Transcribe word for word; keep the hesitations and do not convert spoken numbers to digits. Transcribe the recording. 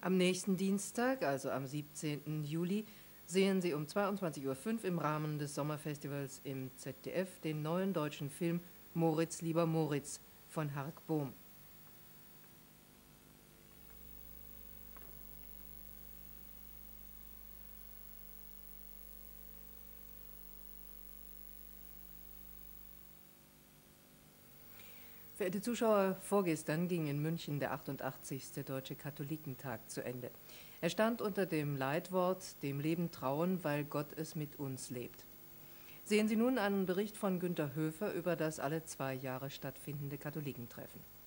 Am nächsten Dienstag, also am siebzehnten Juli, sehen Sie um zweiundzwanzig Uhr fünf im Rahmen des Sommerfestivals im Z D F den neuen deutschen Film Moritz, lieber Moritz von Hark Bohm. Verehrte Zuschauer, vorgestern ging in München der achtundachtzigste Deutsche Katholikentag zu Ende. Er stand unter dem Leitwort „Dem Leben trauen, weil Gott es mit uns lebt“. Sehen Sie nun einen Bericht von Günter Höfer über das alle zwei Jahre stattfindende Katholikentreffen.